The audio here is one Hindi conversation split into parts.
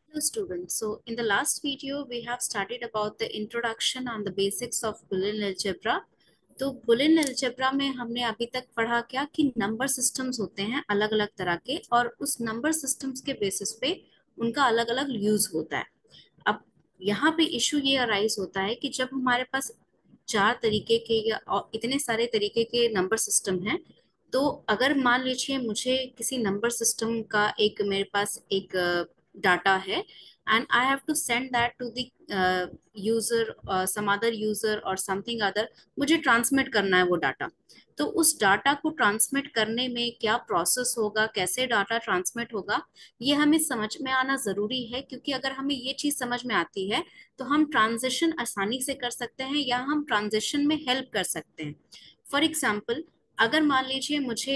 Hello students. So in the last video we have studied about the introduction and the basics of Boolean algebra. तो Boolean algebra में हमने अभी तक पढ़ा क्या कि नंबर सिस्टम्स होते हैं अलग अलग तरह के और उस नंबर सिस्टम्स के बेसिस पे उनका अलग अलग यूज होता है। अब यहाँ पे इशू ये अराइज होता है कि जब हमारे पास चार तरीके के या और इतने सारे तरीके के नंबर सिस्टम हैं, तो अगर मान लीजिए मुझे किसी नंबर सिस्टम का एक मेरे पास एक डाटा है and I have to send that to the user, some other user और समथिंग अदर, मुझे ट्रांसमिट करना है वो डाटा। तो उस डाटा को ट्रांसमिट करने में क्या प्रोसेस होगा, कैसे डाटा ट्रांसमिट होगा, ये हमें समझ में आना जरूरी है। क्योंकि अगर हमें ये चीज समझ में आती है तो हम ट्रांजिशन आसानी से कर सकते हैं या हम ट्रांजिशन में हेल्प कर सकते हैं। फॉर एग्जाम्पल, अगर मान लीजिए मुझे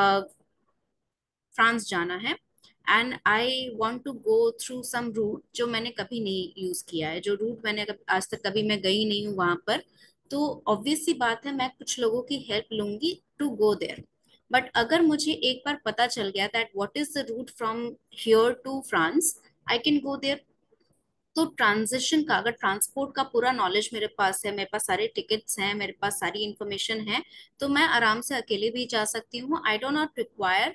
फ्रांस जाना है and I want to go through some route जो मैंने कभी नहीं यूज किया है, जो रूट मैंने आज तक कभी मैं गई नहीं हूँ वहां पर। तो ऑब्वियस सी बात है, मैं कुछ लोगों की हेल्प लूंगी टू गो देयर। बट अगर मुझे एक बार पता चल गया that what is the route from here to France, I can go there. तो ट्रांजिशन का, अगर ट्रांसपोर्ट का पूरा नॉलेज मेरे पास है, मेरे पास सारे टिकट्स हैं, मेरे पास सारी इंफॉर्मेशन है, तो मैं आराम से अकेले भी जा सकती हूँ। I do not require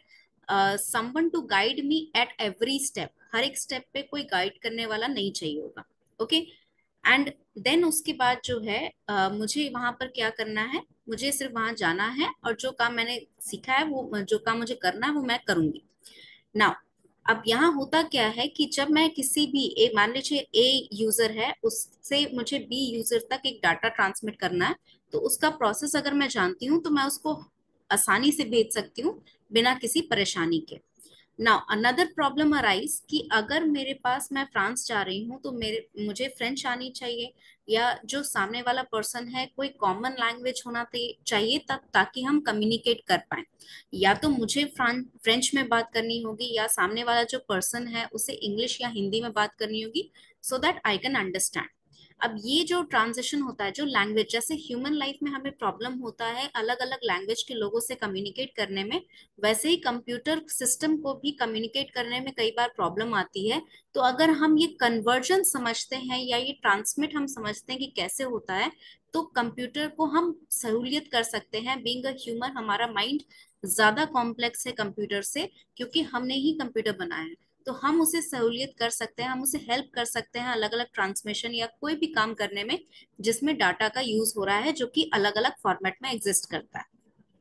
someone to guide me at every step. हर एक स्टेप पे कोई गाइड करने वाला नहीं चाहिए होगा। ओके। एंड देन उसके बाद जो है मुझे वहां पर क्या करना है, मुझे सिर्फ वहां जाना है और जो काम मैंने सीखा है, वो जो काम मुझे करना है वो मैं करूंगी। नाउ, अब यहाँ होता क्या है कि जब मैं किसी भी ए, मान लीजिए ए यूजर है, उससे मुझे बी यूजर तक एक डाटा ट्रांसमिट करना है, तो उसका प्रोसेस अगर मैं जानती हूँ तो मैं उसको आसानी से भेज सकती हूँ बिना किसी परेशानी के। नाउ अनदर प्रॉब्लम अराइज कि अगर मेरे पास, मैं फ्रांस जा रही हूँ तो मेरे मुझे फ्रेंच आनी चाहिए, या जो सामने वाला पर्सन है कोई कॉमन लैंग्वेज होना चाहिए तक, ताकि हम कम्युनिकेट कर पाए। या तो मुझे फ्रेंच में बात करनी होगी या सामने वाला जो पर्सन है उसे इंग्लिश या हिंदी में बात करनी होगी, so that I can understand. अब ये जो ट्रांजिशन होता है, जो लैंग्वेज, जैसे ह्यूमन लाइफ में हमें प्रॉब्लम होता है अलग अलग लैंग्वेज के लोगों से कम्युनिकेट करने में, वैसे ही कंप्यूटर सिस्टम को भी कम्युनिकेट करने में कई बार प्रॉब्लम आती है। तो अगर हम ये कन्वर्जन समझते हैं या ये ट्रांसमिट हम समझते हैं कि कैसे होता है, तो कंप्यूटर को हम सहूलियत कर सकते हैं। बीइंग अ ह्यूमन, हमारा माइंड ज्यादा कॉम्प्लेक्स है कंप्यूटर से, क्योंकि हमने ही कंप्यूटर बनाया है। तो हम उसे सहूलियत कर सकते हैं, हम उसे हेल्प कर सकते हैं अलग अलग ट्रांसमिशन या कोई भी काम करने में जिसमें डाटा का यूज हो रहा है, जो कि अलग अलग फॉर्मेट में एग्जिस्ट करता है।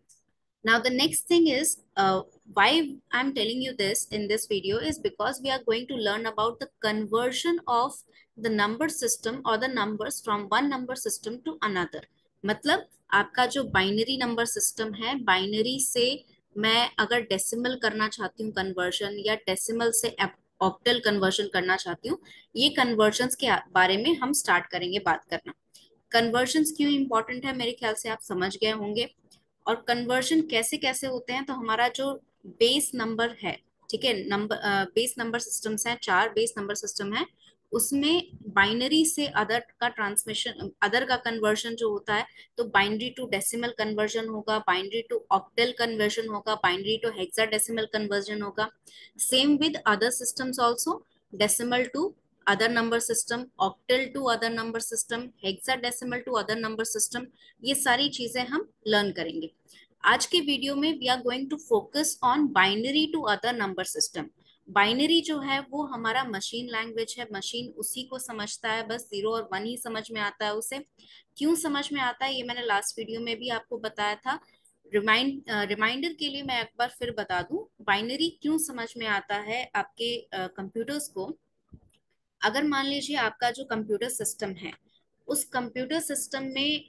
Now, the next thing is why I'm telling you this in this video is because we are going to learn about the conversion of the number system or the numbers from one number system to another. मतलब आपका जो बाइनरी नंबर सिस्टम है, बाइनरी से मैं अगर डेसिमल करना चाहती हूँ कन्वर्जन, या डेसिमल से ऑक्टल कन्वर्जन करना चाहती हूँ, ये कन्वर्जन्स के बारे में हम स्टार्ट करेंगे बात करना। कन्वर्जन्स क्यों इंपॉर्टेंट है, मेरे ख्याल से आप समझ गए होंगे। और कन्वर्जन कैसे कैसे होते हैं, तो हमारा जो बेस नंबर है, ठीक है, नंबर बेस नंबर सिस्टम्स हैं, चार बेस नंबर सिस्टम है, उसमें बाइनरी से अदर का ट्रांसमिशन, अदर का कन्वर्जन जो होता है, तो बाइनरी टू डेसिमल कन्वर्जन होगा, बाइनरी टू ऑक्टल कन्वर्जन होगा, बाइनरी टू हेक्साडेसिमल कन्वर्जन होगा। Same with other systems also, decimal to other number system, octal to other number system, hexadecimal to other number system, ये सारी चीजें हम लर्न करेंगे। आज के वीडियो में we are going to focus on binary to other number system. Binary जो है वो हमारा मशीन लैंग्वेज है, मशीन उसी को समझता है, बस जीरो और वन ही समझ में आता है उसे। क्यों समझ में आता है ये मैंने लास्ट वीडियो में भी आपको बताया था। रिमाइंडर के लिए मैं एक बार फिर बता दूं, बाइनरी क्यों समझ में आता है आपके कंप्यूटर्स को। अगर मान लीजिए आपका जो कंप्यूटर सिस्टम है, उस कंप्यूटर सिस्टम में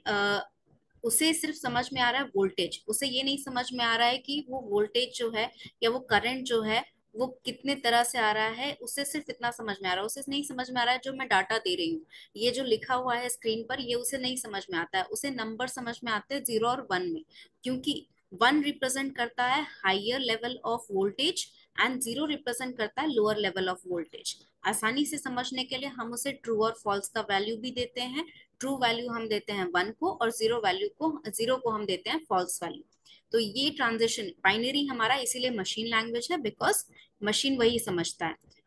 उसे सिर्फ समझ में आ रहा है वोल्टेज, उसे ये नहीं समझ में आ रहा है कि वो वोल्टेज जो है या वो करंट जो है वो कितने तरह से आ रहा है, उसे सिर्फ इतना समझ में आ रहा है। उसे नहीं समझ में आ रहा है जो मैं डाटा दे रही हूँ, ये जो लिखा हुआ है स्क्रीन पर, ये उसे नहीं समझ में आता है। उसे नंबर समझ में आते हैं जीरो और वन में, क्योंकि वन रिप्रेजेंट करता है higher level of voltage and zero represent करता है लोअर लेवल ऑफ वोल्टेज। आसानी से समझने के लिए हम उसे ट्रू और फॉल्स का वैल्यू भी देते हैं। ट्रू वैल्यू हम देते हैं वन को, और जीरो को हम देते हैं फॉल्स वैल्यू। तो ये ट्रांजिशन बाइनरी हमारा इसीलिए मशीन लैंग्वेज है, बिकॉज मशीन वही समझता है।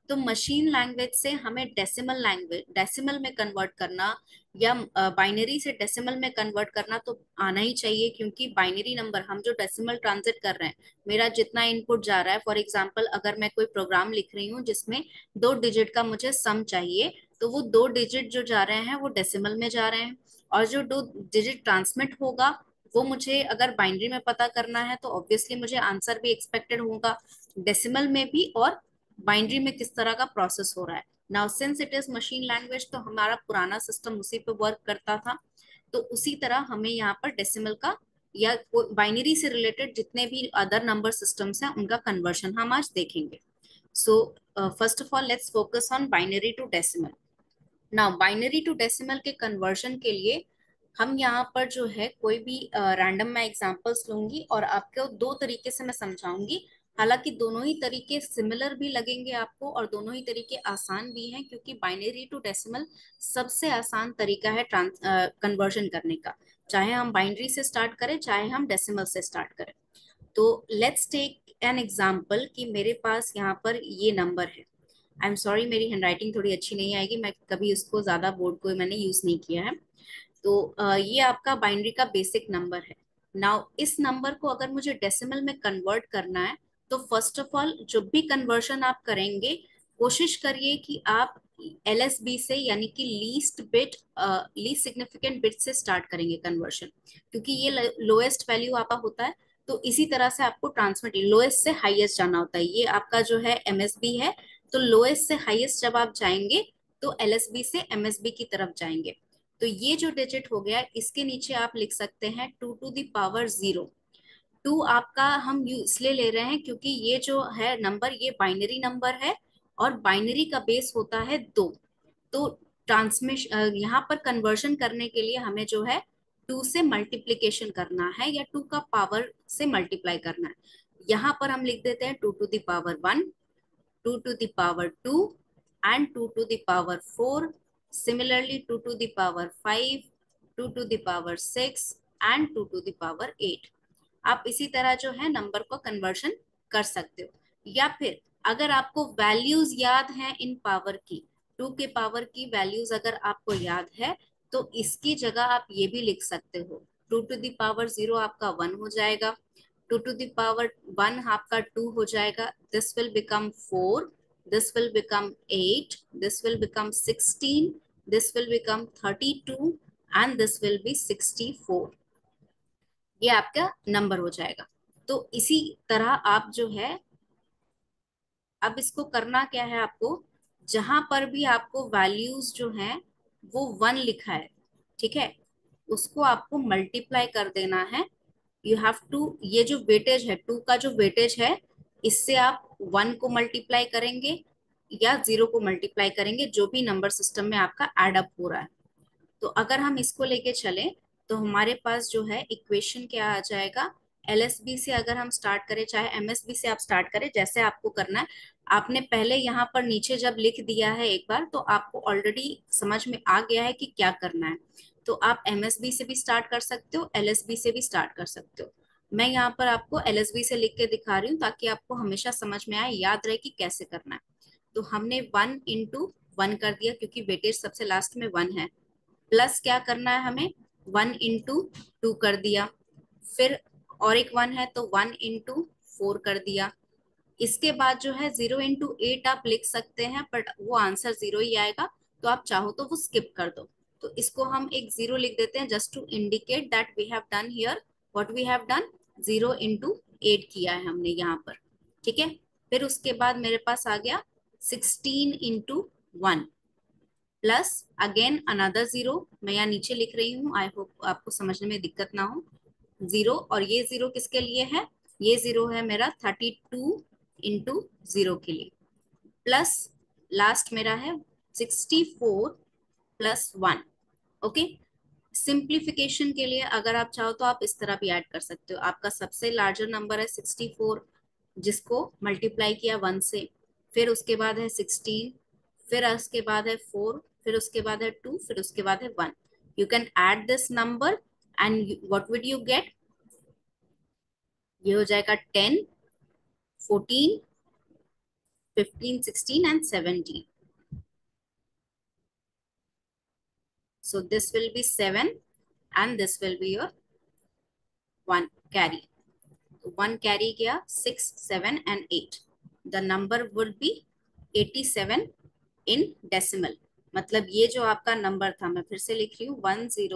तो मशीन लैंग्वेज से हमें डेसिमल में कन्वर्ट करना या बाइनरी से डेसिमल में कन्वर्ट करना तो आना ही चाहिए, क्योंकि बाइनरी नंबर हम जो डेसिमल ट्रांजिट कर रहे हैं, मेरा जितना इनपुट जा रहा है, फॉर एग्जांपल अगर मैं कोई प्रोग्राम लिख रही हूँ जिसमें 2 डिजिट का मुझे सम चाहिए, तो वो 2 डिजिट जो जा रहे हैं वो डेसिमल में जा रहे हैं, और जो 2 डिजिट ट्रांसमिट होगा वो मुझे अगर बाइनरी में पता करना है तो ऑब्वियसली मुझे आंसर भी एक्सपेक्टेड होगा डेसिमल में भी, और बाइनरी में किस तरह का प्रोसेस हो रहा है। Now since it is machine language, तो हमारा पुराना सिस्टम उसी पे वर्क करता था, तो उसी तरह हमें यहाँ पर डेसिमल का या बाइनरी से रिलेटेड जितने भी अदर नंबर सिस्टम्स हैं उनका कन्वर्शन हम आज देखेंगे। So first of all let's focus on binary to decimal. Now binary to decimal के कन्वर्शन के लिए हम यहाँ पर जो है कोई भी रैंडम मैं एग्जांपल्स लूंगी और आपको दो तरीके से मैं समझाऊंगी। हालांकि दोनों ही तरीके सिमिलर भी लगेंगे आपको और दोनों ही तरीके आसान भी हैं, क्योंकि बाइनरी टू डेसिमल सबसे आसान तरीका है कन्वर्जन करने का, चाहे हम बाइनरी से स्टार्ट करें चाहे हम डेसिमल से स्टार्ट करें। तो लेट्स टेक एन एग्जांपल कि मेरे पास यहाँ पर ये नंबर है। आई एम सॉरी, मेरी हैंडराइटिंग थोड़ी अच्छी नहीं आएगी, मैं कभी उसको ज्यादा बोर्ड को मैंने यूज नहीं किया है। तो ये आपका बाइनरी का बेसिक नंबर है। नाउ इस नंबर को अगर मुझे डेसिमल में कन्वर्ट करना है, तो फर्स्ट ऑफ ऑल जब भी कन्वर्शन आप करेंगे, कोशिश करिए कि आप एलएसबी से, यानी कि लीस्ट सिग्निफिकेंट बिट से स्टार्ट करेंगे कन्वर्शन, क्योंकि ये लोएस्ट वैल्यू आपका होता है। तो इसी तरह से आपको ट्रांसमिट लोएस्ट से हाईएस्ट जाना होता है, ये आपका जो है एमएसबी है। तो लोएस्ट से हाईएस्ट जब आप जाएंगे तो एलएसबी से एमएसबी की तरफ जाएंगे। तो ये जो डिजिट हो गया, इसके नीचे आप लिख सकते हैं 2 टू द पावर 0। 2 आपका हम इसलिए ले रहे हैं क्योंकि ये जो है नंबर ये बाइनरी नंबर है, और बाइनरी का बेस होता है 2। तो ट्रांसमिशन यहाँ पर कन्वर्शन करने के लिए हमें जो है 2 से मल्टीप्लीकेशन करना है या 2 का पावर से मल्टीप्लाई करना है। यहाँ पर हम लिख देते हैं 2 to the power 1, 2 to the power 2, and 2 to the power 4, similarly 2 to the power 5, 2 to the power 6 and 2 to the power 8। आप इसी तरह जो है नंबर को कन्वर्शन कर सकते हो। या फिर अगर आपको वैल्यूज याद हैं इन पावर की, 2 के पावर की वैल्यूज अगर आपको याद है, तो इसकी जगह आप ये भी लिख सकते हो। 2 टू द पावर 0 आपका 1 हो जाएगा, 2 टू द पावर 1 आपका 2 हो जाएगा, this will become 4, this will become 8, this will become 16, this will become 32, and this will be 64। ये आपका नंबर हो जाएगा। तो इसी तरह आप जो है, अब इसको करना क्या है आपको, जहां पर भी आपको वैल्यूज जो हैं वो 1 लिखा है, ठीक है, उसको आपको मल्टीप्लाई कर देना है। यू हैव टू, ये जो वेटेज है 2 का जो वेटेज है, इससे आप 1 को मल्टीप्लाई करेंगे या 0 को मल्टीप्लाई करेंगे, जो भी नंबर सिस्टम में आपका एड अप हो रहा है। तो अगर हम इसको लेके चलें तो हमारे पास जो है इक्वेशन क्या आ जाएगा, एलएसबी से अगर हम स्टार्ट करें चाहे एमएसबी से आप स्टार्ट करें, जैसे आपको करना है। आपने पहले यहाँ पर नीचे जब लिख दिया है एक बार, तो आपको ऑलरेडी समझ में आ गया है कि क्या करना है। तो आप एमएसबी से भी स्टार्ट कर सकते हो, एलएसबी से भी स्टार्ट कर सकते हो। मैं यहाँ पर आपको एलएसबी से लिख के दिखा रही हूँ ताकि आपको हमेशा समझ में आए, याद रहे कि कैसे करना है। तो हमने 1 into 1 कर दिया क्योंकि वेटेज सबसे लास्ट में 1 है। प्लस क्या करना है हमें, 1 into 2 कर दिया, फिर और एक 1 है तो 1 into 4 कर दिया। इसके बाद जो है 0 into 8 आप लिख सकते हैं, बट वो आंसर 0 ही आएगा, तो आप चाहो तो वो स्किप कर दो। तो इसको हम एक 0 लिख देते हैं, just to indicate that we have done here what we have done, 0 into 8 किया है हमने यहाँ पर, ठीक है। फिर उसके बाद मेरे पास आ गया 16 into 1 प्लस अगेन अनदर 0, मैं यहाँ नीचे लिख रही हूँ, आई होप आपको समझने में दिक्कत ना हो। 0, और ये 0 किसके लिए है, ये 0 है मेरा 32 into 0 के लिए, प्लस लास्ट मेरा है 64 + 1। ओके, सिंप्लीफिकेशन के लिए अगर आप चाहो तो आप इस तरह भी ऐड कर सकते हो। आपका सबसे लार्जर नंबर है 64, जिसको मल्टीप्लाई किया 1 से, फिर उसके बाद है 16, फिर उसके बाद है 4, फिर उसके बाद है 2, फिर उसके बाद है 1। You can add this number and what would you get, ये हो जाएगा 10, 14, 15, 16 and 17. So this will be 7 and this will be your 1 carry. 1 carry गया, 6, 7 and 8. The number would be 87 in decimal. मतलब ये जो आपका नंबर था, मैं फिर से लिख रही हूँ,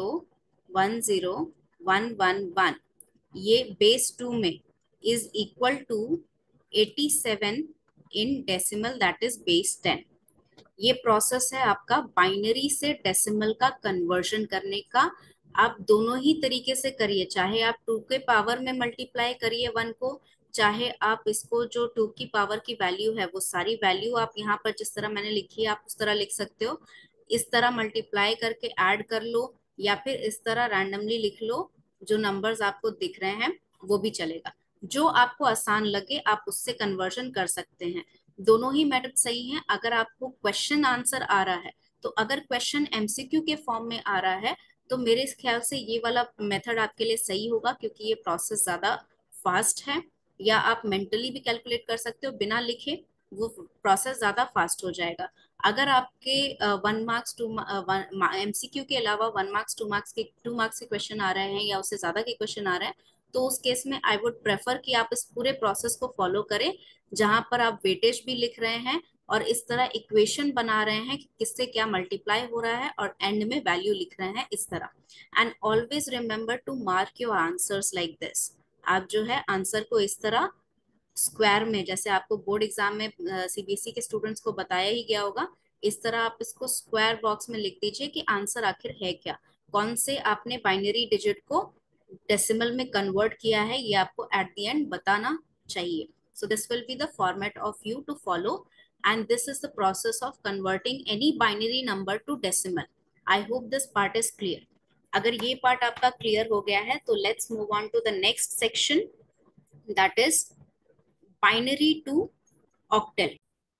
10101111, ये बेस 2 में is equal to 87 in decimal, that is base 10. ये प्रोसेस है आपका बाइनरी से डेसिमल का कन्वर्जन करने का. आप दोनों ही तरीके से करिए, चाहे आप 2 के पावर में मल्टीप्लाई करिए 1 को, चाहे आप इसको जो 2 की पावर की वैल्यू है वो सारी वैल्यू आप यहाँ पर जिस तरह मैंने लिखी है आप उस तरह लिख सकते हो. इस तरह मल्टीप्लाई करके ऐड कर लो या फिर इस तरह रैंडमली लिख लो, जो नंबर्स आपको दिख रहे हैं वो भी चलेगा. जो आपको आसान लगे आप उससे कन्वर्जन कर सकते हैं. दोनों ही मेथड सही हैं. अगर आपको क्वेश्चन आंसर आ रहा है, तो अगर क्वेश्चन एमसीक्यू के फॉर्म में आ रहा है तो मेरे ख्याल से ये वाला मेथड आपके लिए सही होगा, क्योंकि ये प्रोसेस ज्यादा फास्ट है. या आप मेंटली भी कैलकुलेट कर सकते हो बिना लिखे, वो प्रोसेस ज्यादा फास्ट हो जाएगा. अगर आपके 1 मार्क्स 2 एमसीक्यू के अलावा 1 मार्क्स 2 मार्क्स के क्वेश्चन आ रहे हैं या उससे ज्यादा के क्वेश्चन आ रहे हैं, तो उस केस में आई वुड प्रेफर कि आप इस पूरे प्रोसेस को फॉलो करें, जहां पर आप वेटेज भी लिख रहे हैं और इस तरह इक्वेशन बना रहे हैं कि किससे क्या मल्टीप्लाई हो रहा है और एंड में वैल्यू लिख रहे हैं इस तरह. And always remember to mark your answers like this. आप जो है आंसर को इस तरह स्क्वायर में, जैसे आपको बोर्ड एग्जाम में सीबीएसई के स्टूडेंट्स को बताया ही गया होगा, इस तरह आप इसको स्क्वायर बॉक्स में लिख दीजिए कि आंसर आखिर है क्या, कौन से आपने बाइनरी डिजिट को डेसिमल में कन्वर्ट किया है, ये आपको एट द एंड बताना चाहिए. So this will be the format of you to follow, and this is the process of converting any binary number to decimal. I hope this part is clear. अगर ये पार्ट आपका क्लियर हो गया है तो let's move on to the next section, that is binary to octal.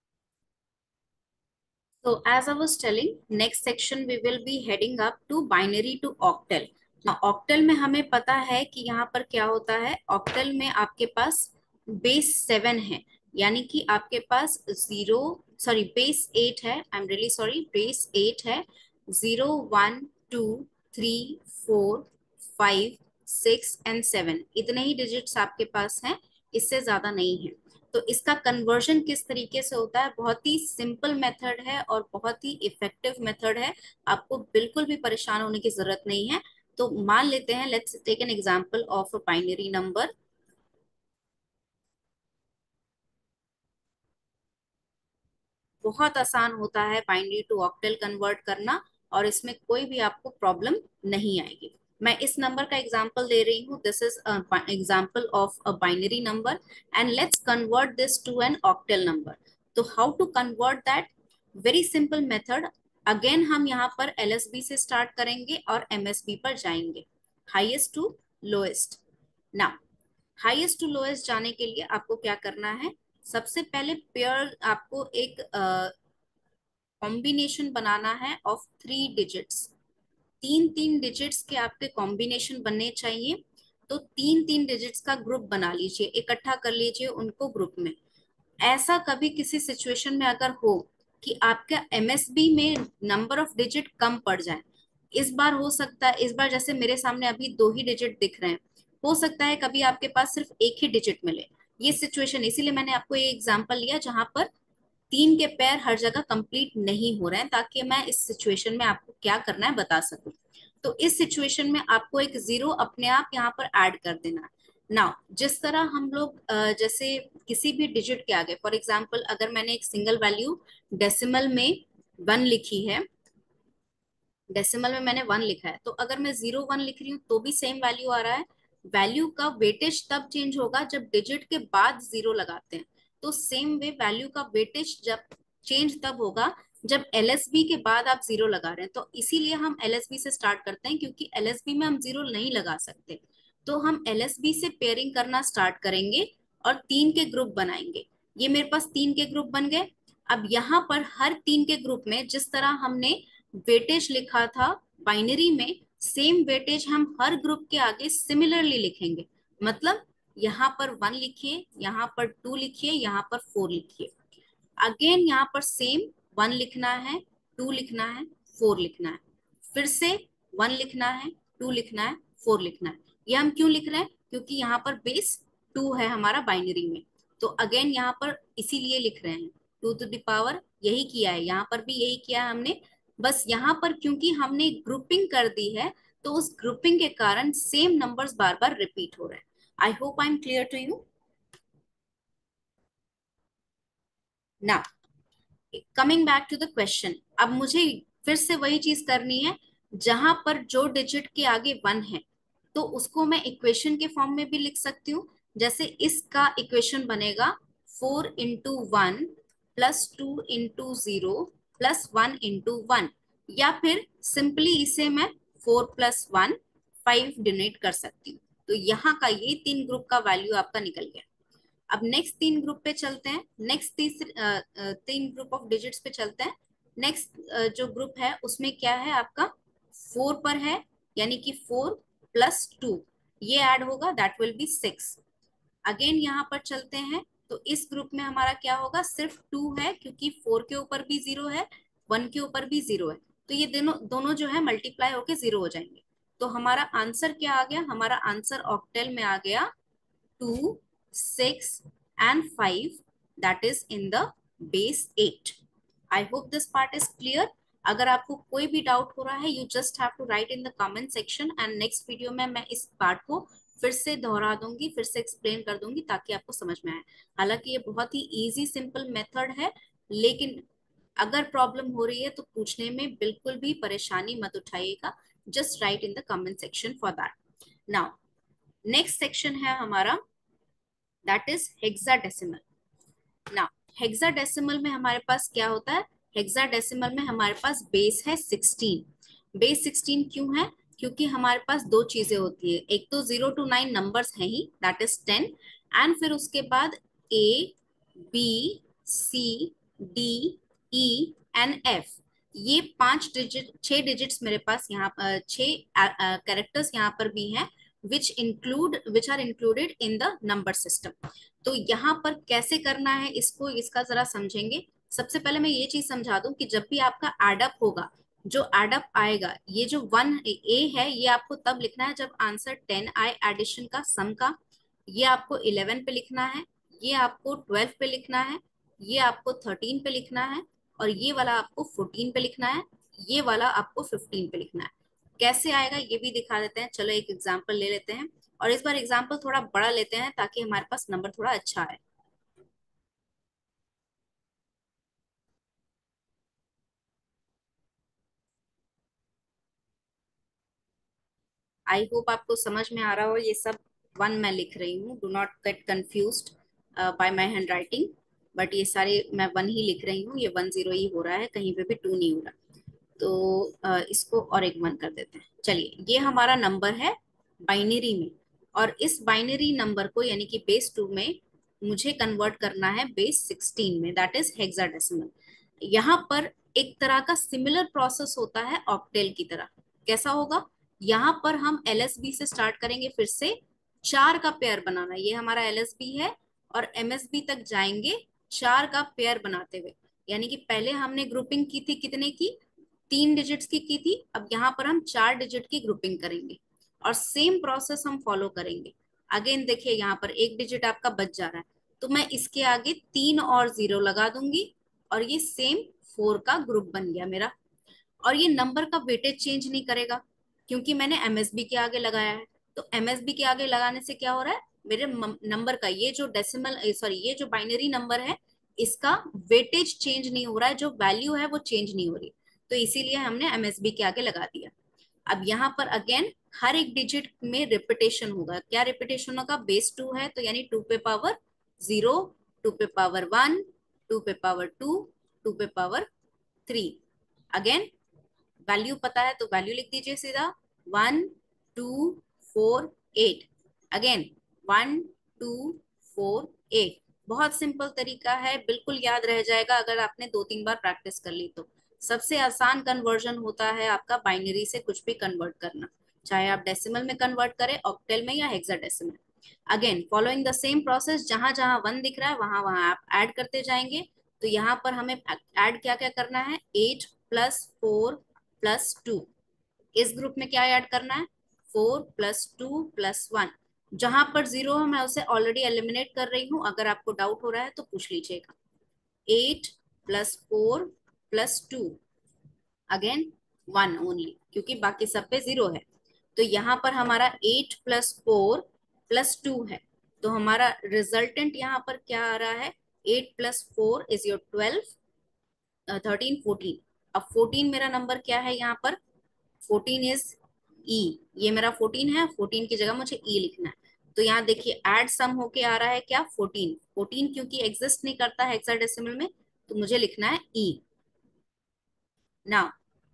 So as I was telling, next section we will be heading up to binary to octal. Now octal में हमें पता है कि यहाँ पर क्या होता है. octal में आपके पास बेस 7 है, यानी कि आपके पास बेस 8 है. I am really sorry, base 8 है. 0 1 2 3 4 5 6 एंड 7, इतने ही डिजिट्स आपके पास हैं, इससे ज्यादा नहीं है. तो इसका कन्वर्जन किस तरीके से होता है, बहुत ही सिंपल मेथड है और बहुत ही इफेक्टिव मेथड है. आपको बिल्कुल भी परेशान होने की जरूरत नहीं है. तो मान लेते हैं, let's take an example of a binary number. बहुत आसान होता है बाइनरी टू ऑक्टल कन्वर्ट करना, और इसमें कोई भी आपको प्रॉब्लम नहीं आएगी. मैं इस नंबर का एग्जांपल दे रही हूँ. This is example of a binary number and let's convert this to an octal number. तो how to convert that? Very simple method. Again हम यहाँ पर एलएसबी से स्टार्ट करेंगे और एमएसबी पर जाएंगे, highest to lowest. Now highest to lowest जाने के लिए आपको क्या करना है, सबसे पहले पेयर आपको एक कॉम्बिनेशन बनाना है ऑफ 3 डिजिट्स. 3 3 डिजिट्स के आपके कॉम्बिनेशन बनने चाहिए. तो 3 3 डिजिट्स का ग्रुप बना लीजिए, इकट्ठा कर लीजिए उनको ग्रुप में. ऐसा कभी किसी सिचुएशन में अगर हो कि आपका एमएसबी में नंबर ऑफ डिजिट कम पड़ जाए, इस बार हो सकता है, इस बार जैसे मेरे सामने अभी 2 ही डिजिट दिख रहे हैं, हो सकता है कभी आपके पास सिर्फ एक ही डिजिट मिले. ये सिचुएशन, इसीलिए मैंने आपको ये एग्जांपल लिया जहां पर 3 के पैर हर जगह कंप्लीट नहीं हो रहे हैं, ताकि मैं इस सिचुएशन में आपको क्या करना है बता सकूं. तो इस सिचुएशन में आपको एक 0 अपने आप यहाँ पर ऐड कर देना है. नाउ जिस तरह हम लोग जैसे किसी भी डिजिट के आगे, फॉर एग्जांपल अगर मैंने एक सिंगल वैल्यू डेसिमल में 1 लिखी है, डेसिमल में मैंने 1 लिखा है, तो अगर मैं 0 1 लिख रही हूँ तो भी सेम वैल्यू आ रहा है. वैल्यू का वेटेज तब चेंज होगा जब डिजिट के बाद 0 लगाते हैं. तो सेम वे वैल्यू का वेटेज जब चेंज तब होगा जब एलएसबी के बाद आप 0 लगा रहे हैं. तो इसीलिए हम एलएसबी से स्टार्ट करते हैं, क्योंकि एलएसबी में हम 0 नहीं लगा सकते. तो हम एलएसबी से पेयरिंग करना स्टार्ट करेंगे और 3 के ग्रुप बनाएंगे. ये मेरे पास 3 के ग्रुप बन गए. अब यहाँ पर हर 3 के ग्रुप में जिस तरह हमने वेटेज लिखा था बाइनरी में, सेम वेटेज हम हर ग्रुप के आगे सिमिलरली लिखेंगे. मतलब यहाँ पर 1 लिखिए, यहाँ पर 2 लिखिए, यहाँ पर 4 लिखिए. अगेन यहाँ पर सेम 1 लिखना है, 2 लिखना है, 4 लिखना है, फिर से 1 लिखना है, 2 लिखना है, 4 लिखना है। ये हम क्यों लिख रहे हैं? क्योंकि यहाँ पर बेस 2 है हमारा बाइनरी में, तो अगेन यहाँ पर इसीलिए लिख रहे हैं 2 to the power। यही किया है, यहाँ पर भी यही किया है हमने। बस यहाँ पर क्योंकि हमने ग्रुपिंग कर दी है, तो उस ग्रुपिंग के कारण सेम नंबर्स बार बार रिपीट हो रहे हैं। I hope I am clear to you. ना, coming back to the question, अब मुझे फिर से वही चीज करनी है। जहां पर जो डिजिट के आगे 1 है, तो उसको मैं इक्वेशन के फॉर्म में भी लिख सकती हूँ। जैसे इसका इक्वेशन बनेगा 4 into 1 +2 into 0 +1 into 1, या फिर सिंपली इसे मैं 4 + 1 5 डिनोट कर सकती हूँ। तो यहाँ का ये 3 ग्रुप का वैल्यू आपका निकल गया। अब नेक्स्ट 3 ग्रुप पे चलते हैं, नेक्स्ट 3 ग्रुप ऑफ डिजिट्स पे चलते हैं। नेक्स्ट जो ग्रुप है उसमें क्या है आपका 4 पर है, यानी कि 4 + 2 ये ऐड होगा, दैट विल बी 6। अगेन यहाँ पर चलते हैं, तो इस ग्रुप में हमारा क्या होगा, सिर्फ 2 है, क्योंकि 4 के ऊपर भी 0 है, 1 के ऊपर भी 0 है, तो ये दोनों दोनों जो है मल्टीप्लाई होके 0 हो जाएंगे। तो हमारा आंसर क्या आ गया, हमारा आंसर ऑक्टेल में आ गया 2, 6 and 5, that is in the base 8. I hope this part is clear. अगर आपको कोई भी डाउट हो रहा है, you just have to write in the comment section, and next video में मैं इस पार्ट को फिर से दोहरा दूंगी, फिर से एक्सप्लेन कर दूंगी, ताकि आपको समझ में आए। हालांकि ये बहुत ही इजी सिंपल मेथड है, लेकिन अगर प्रॉब्लम हो रही है तो पूछने में बिल्कुल भी परेशानी मत उठाइएगा। Just write in the comment section for that. Now next section है हमारा, दैट इज हेक्साडेसिमल। ना, हेक्साडेसिमल में हमारे पास क्या होता है, हेक्साडेसिमल में हमारे पास बेस है 16। बेस 16 क्यों है? क्योंकि हमारे पास दो चीजें होती है, एक तो 0 to 9 नंबर्स हैं ही, दैट इज 10, एंड फिर उसके बाद A B C D E and F, ये 6 डिजिट्स मेरे पास यहाँ 6 कैरेक्टर्स यहाँ पर भी हैं, which are included in the number system. तो यहाँ पर कैसे करना है इसको, इसका जरा समझेंगे। सबसे पहले मैं ये चीज समझा दूं कि जब भी आपका एडअप होगा, जो एडअप आएगा, ये जो 1A है, ये आपको तब लिखना है जब आंसर 10 आए एडिशन का, सम का। ये आपको 11 पे लिखना है, ये आपको 12 पे लिखना है, ये आपको 13 पे लिखना है, और ये वाला आपको 14 पे लिखना है, ये वाला आपको 15 पे लिखना है। कैसे आएगा ये भी दिखा देते हैं, चलो एक एग्जाम्पल ले लेते हैं, और इस बार एग्जाम्पल थोड़ा बड़ा लेते हैं ताकि हमारे पास नंबर थोड़ा अच्छा आए। आई होप आपको समझ में आ रहा हो, ये सब 1 मैं लिख रही हूँ, do not get confused by my handwriting. But ये सारे मैं 1 ही लिख रही हूँ, ये 10 ही हो रहा है, कहीं पे भी 2 नहीं हो रहा। तो इसको और एक 1 कर देते हैं। चलिए, ये हमारा नंबर है बाइनरी में, और इस बाइनरी नंबर को यानी कि बेस 2 में मुझे कन्वर्ट करना है बेस 16 में, दैट इज हेक्साडेसिमल। यहाँ पर एक तरह का सिमिलर प्रोसेस होता है ऑक्टेल की तरह। कैसा होगा, यहाँ पर हम एलएसबी से स्टार्ट करेंगे, फिर से 4 का पेयर बनाना, ये हमारा एलएसबी है, और एमएसबी तक जाएंगे 4 का पेयर बनाते हुए। यानी कि पहले हमने ग्रुपिंग की थी कितने की, 3 डिजिट्स की थी, अब यहाँ पर हम 4 डिजिट की ग्रुपिंग करेंगे, और सेम प्रोसेस हम फॉलो करेंगे। अगेन देखिए, यहाँ पर एक डिजिट आपका बच जा रहा है, तो मैं इसके आगे 3 और 0 लगा दूंगी, और ये सेम 4 का ग्रुप बन गया मेरा। और ये नंबर का वेटेज चेंज नहीं करेगा, क्योंकि मैंने एमएसबी के आगे लगाया है। तो एमएसबी के आगे लगाने से क्या हो रहा है, मेरे नंबर का ये जो डेसिमल सॉरी ये जो बाइनरी नंबर है, इसका वेटेज चेंज नहीं हो रहा है, जो वैल्यू है वो चेंज नहीं हो रही। तो इसीलिए हमने एमएसबी के आगे लगा दिया। अब यहाँ पर अगेन हर एक डिजिट में रिपीटेशन होगा। क्या रिपीटेशन होगा, बेस 2 है तो यानी 2 पे पावर 0, 2 पे पावर 1, 2 पे पावर 2, 2 पे पावर 3। अगेन वैल्यू पता है तो वैल्यू लिख दीजिए सीधा, 1 2 4 8। अगेन 1 2 4 8। बहुत सिंपल तरीका है, बिल्कुल याद रह जाएगा अगर आपने 2-3 बार प्रैक्टिस कर ली तो। सबसे आसान कन्वर्जन होता है आपका बाइनरी से कुछ भी कन्वर्ट करना, चाहे आप डेसिमल में कन्वर्ट करें, ऑक्टेल में, या hexadecimal. Again following the same process, जहां जहां 1 दिख रहा है वहां वहां आप ऐड करते जाएंगे, तो यहाँ पर हमें ऐड क्या क्या करना है, 8 + 4 + 2। इस ग्रुप में क्या ऐड करना है, 4 + 2 + 1। जहां पर जीरो है मैं उसे ऑलरेडी एलिमिनेट कर रही हूँ, अगर आपको डाउट हो रहा है तो पूछ लीजिएगा। 8 + 4 + 2, अगेन 1 ओनली, क्योंकि बाकी सब पे जीरो है। तो यहाँ पर हमारा 8 + 4 + 2 है। तो हमारा रिजल्टेंट यहाँ पर क्या आ रहा है, 8 + 4 इज योर 12, 13, 14। अब 14 मेरा नंबर क्या है यहाँ पर, 14 इज ई। ये मेरा 14 है, 14 की जगह मुझे ई लिखना है। तो यहाँ देखिए एड सम होके आ रहा है क्या, 14। 14 क्योंकि एग्जिस्ट नहीं करता है हेक्साडेसिमल में, तो मुझे लिखना है ई। नाउ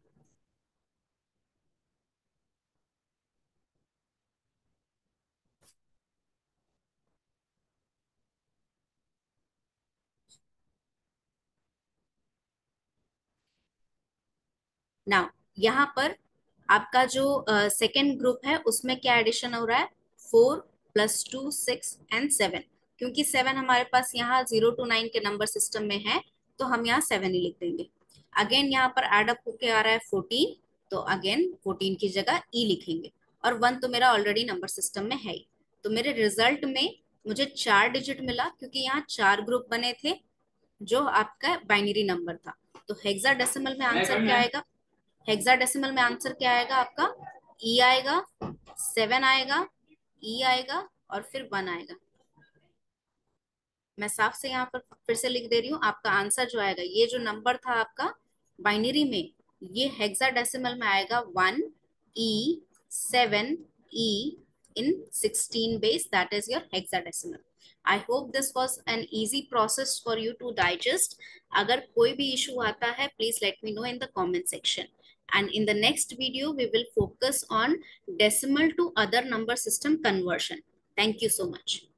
नाउ यहाँ पर आपका जो सेकेंड ग्रुप है उसमें क्या एडिशन हो रहा है, 4 + 2 6 और 7। क्योंकि 7 हमारे पास यहाँ 0 to 9 के नंबर सिस्टम में है, तो हम यहाँ 7 ही लिख देंगे। अगेन यहाँ पर एड अप होके आ रहा है 14, तो अगेन 14 की जगह ई लिखेंगे। और 1 तो मेरा ऑलरेडी नंबर सिस्टम में है ही। तो मेरे रिजल्ट में मुझे 4 डिजिट मिला, क्योंकि यहाँ 4 ग्रुप बने थे जो आपका बाइनरी नंबर था। तो हेक्साडेसिमल में आंसर क्या आएगा, हेक्साडेसिमल में आंसर क्या आएगा आपका, ई आएगा, 7 आएगा, ई आएगा, और फिर 1 आएगा। मैं साफ से यहाँ पर फिर से लिख दे रही हूँ, आपका आंसर जो आएगा, ये जो नंबर था आपका बाइनरी में, ये हेक्साडेसिमल में आएगा 1E7E in 16 base, that is your hexadecimal. I hope this was an easy process for you to digest. अगर कोई भी issue आता है, please let me know in the comment section. And in the next video, we will focus on decimal to other number system conversion. Thank you so much.